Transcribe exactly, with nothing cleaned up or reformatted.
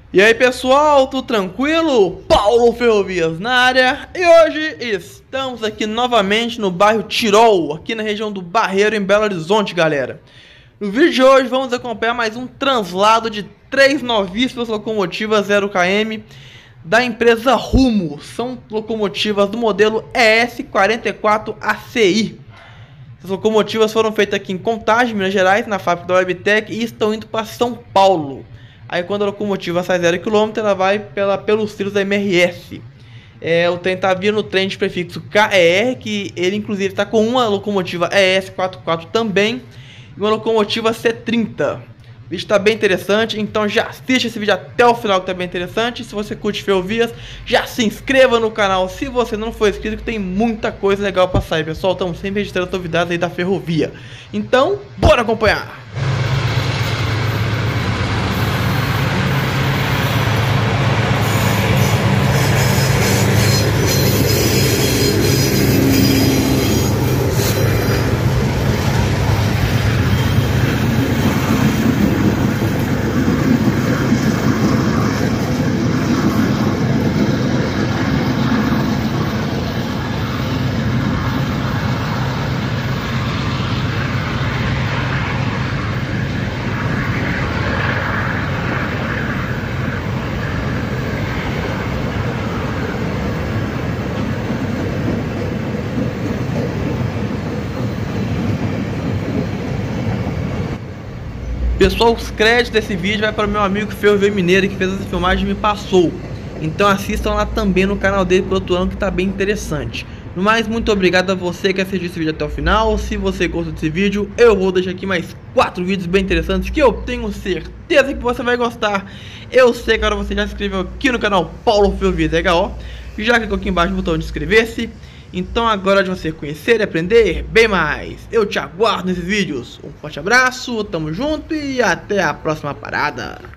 E aí pessoal, tudo tranquilo? Paulo Ferrovias na área. E hoje estamos aqui novamente no bairro Tirol, aqui na região do Barreiro, em Belo Horizonte, galera. No vídeo de hoje vamos acompanhar mais um translado de três novíssimas locomotivas zero km da empresa Rumo. São locomotivas do modelo E S quarenta e quatro A C I. As locomotivas foram feitas aqui em Contagem, Minas Gerais, na fábrica da Webtec, e estão indo para São Paulo. Aí quando a locomotiva sai zero quilômetro, ela vai pela, pelos trilhos da M R S. É, o trem está vindo no trem de prefixo K E R, que ele inclusive está com uma locomotiva E S quarenta e quatro também, e uma locomotiva C trinta. O vídeo está bem interessante, então já assiste esse vídeo até o final que está bem interessante. Se você curte ferrovias, já se inscreva no canal se você não for inscrito, que tem muita coisa legal para sair, pessoal. Estamos sempre registrando novidades aí da ferrovia. Então, bora acompanhar! Pessoal, os créditos desse vídeo vai para o meu amigo Ferrovia Mineiro, que fez essa filmagem e me passou. Então assistam lá também no canal dele pelo outro ano, que está bem interessante. No mais, muito obrigado a você que assistiu esse vídeo até o final. Se você gostou desse vídeo, eu vou deixar aqui mais quatro vídeos bem interessantes que eu tenho certeza que você vai gostar. Eu sei que agora você já se inscreveu aqui no canal Paulo Ferrovias H O, já clicou aqui embaixo no botão de inscrever-se. Então agora é de você conhecer e aprender bem mais. Eu te aguardo nesses vídeos. Um forte abraço, tamo junto e até a próxima parada.